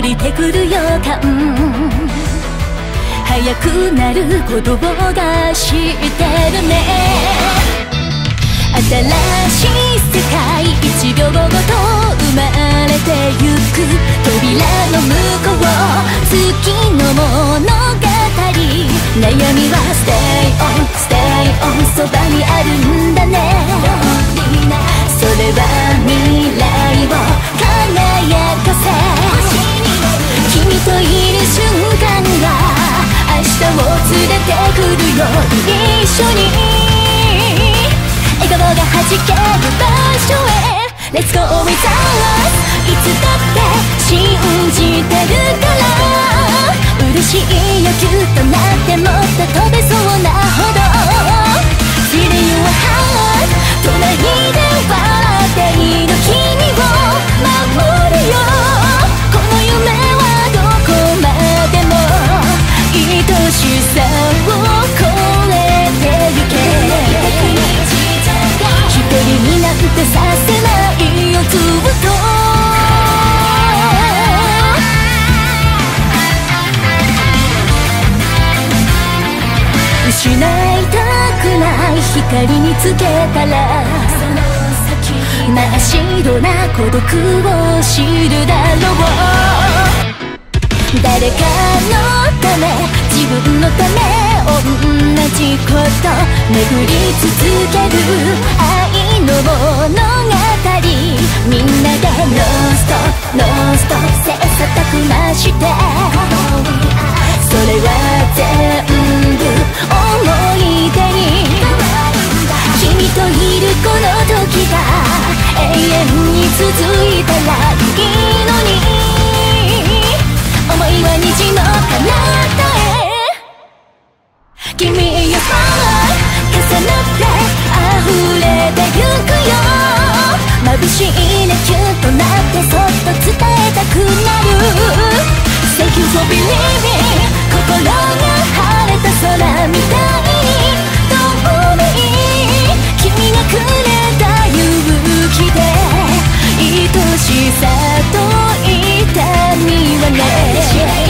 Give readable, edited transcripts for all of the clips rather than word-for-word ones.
りてくる予感、早くなることが知ってるね。新しい世界1秒ごと生まれてゆく、扉の向こう月の物語、悩みは Stay on Stay on そばにあるんだね。それは未来を輝かせ、君といる瞬間が明日を連れてくるよ。一緒に笑顔がはじける場所へ Let's go with us、 いつだって信じてるから、嬉しいよキュッとなってもっと飛べそうなほど Feel your heart、 隣で笑っている君を守るよ。この夢はどこまでも愛しさを超えてゆけ。一人になんてさせないよずっと。失いたくない光につけたら、真っ白な孤独を知るだろう。誰かのため自分のため同じこと巡り続ける愛の物語、みんなでノンストノンスト切磋琢磨して、それは全部思い出に、君といるこの時が永遠に続いたらいいのに、思いは虹の彼方へ。君よ重なって溢れてゆくよ。眩しいねキュッとなってそっと伝えたくなる。 Thank you for believing、 心が晴れた空みたいに透明、君がくれた勇気で愛しさと痛みはね、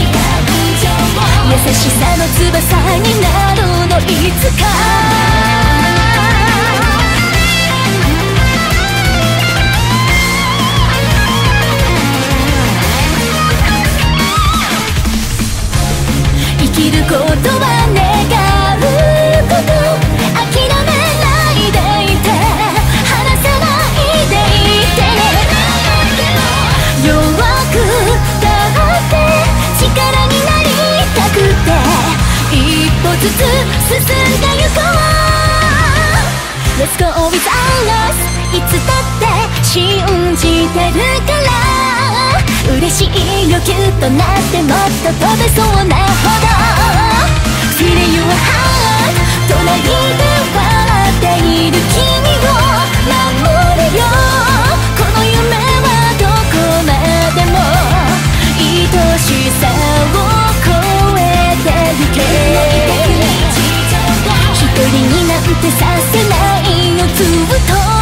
優しさの翼になるのいつか。生きることは願うこと、諦めないでいて離さないでいてね。弱くだって力になりたくて一歩ずつ進んでゆこう。 Let's go with us、 いつだって信じてるから、嬉しいよキュッとなってもっと飛べそうなほど Feel your heart、 隣で笑っている君を守るよ。この夢はどこまでも愛しさを超えてゆけ。一人になんてさせないよずっと。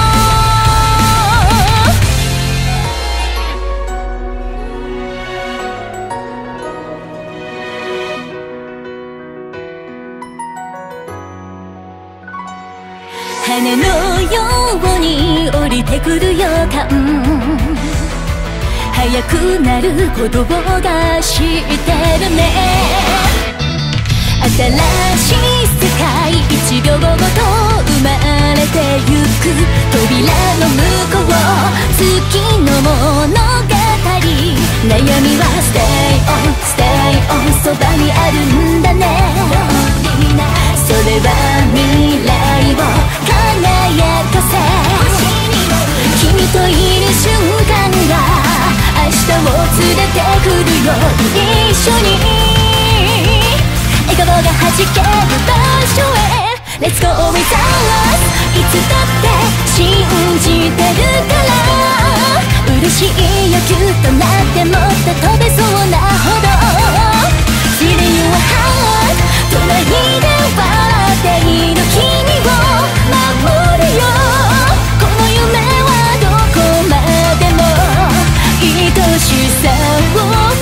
羽のように降りてくる予感、早くなることが知ってるね。新しい世界1秒ごと生まれてゆく、扉の向こう月の物語、悩みは Stay on Stay on そばにあるんだね。それは未来を輝かせ、君といる瞬間が明日を連れてくるよ。一緒に笑顔がはじける場所へ Let's go with us、 いつだって信じてるから、嬉しいよキュッとなってもっと飛べそうなほど Feel your heart、 隣で笑っている君を守るよ。この夢はどこまでも愛しさを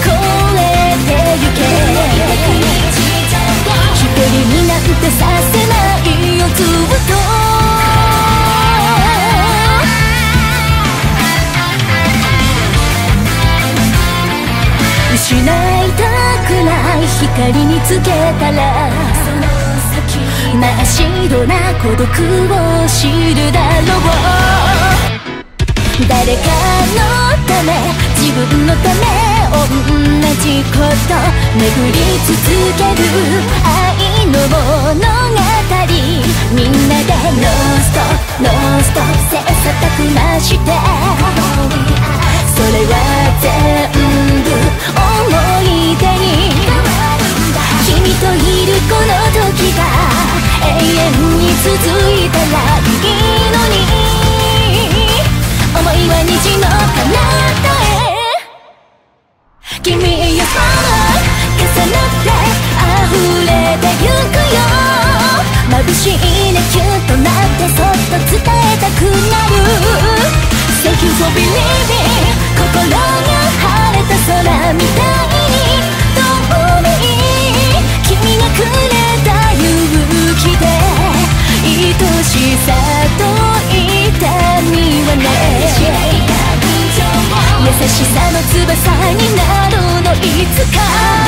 いたくらい光につけたら真っ白な孤独を知るだろう。誰かのため自分のため同じこと巡り続ける愛の物語。みんなでノンストノンスト切磋琢磨して、それは全部思い出に。君といるこの時が永遠に続いたらいいのに。思いは虹の彼方へ。君よ重なって溢れてゆくよ。眩しいねキュンとなってそっと伝えたくなる。 Thank you for believing 心が晴れた空みたいに透明。君がくれた勇気で愛しさと痛みはね。優しさの翼になるのいつか。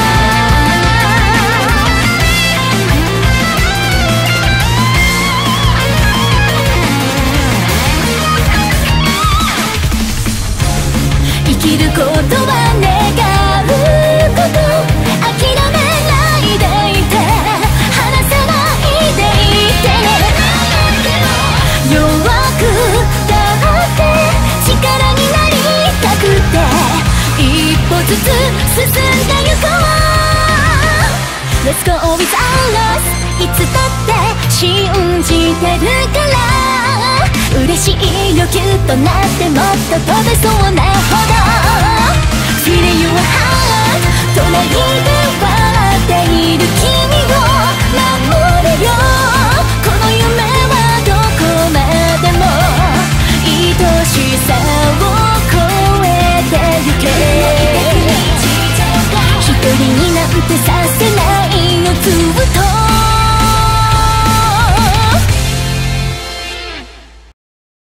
生きることは願うこと、諦めないでいて離さないでいてね。弱くだって力になりたくて一歩ずつ進んでゆこう。 Let's go with us いつだって信じてるから。嬉しいよキュッとなってもっと飛べそうなほど Feel your heart 隣で笑っている君を守れよ。この夢はどこまでも愛しさを超えてゆけ。一人になんてさ